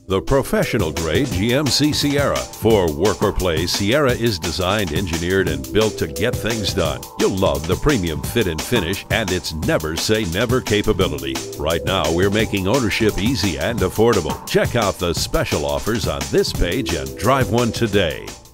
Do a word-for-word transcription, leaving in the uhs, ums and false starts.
The professional-grade G M C Sierra. For work or play, Sierra is designed, engineered, and built to get things done. You'll love the premium fit and finish and its never-say-never capability. Right now, we're making ownership easy and affordable. Check out the special offers on this page and drive one today.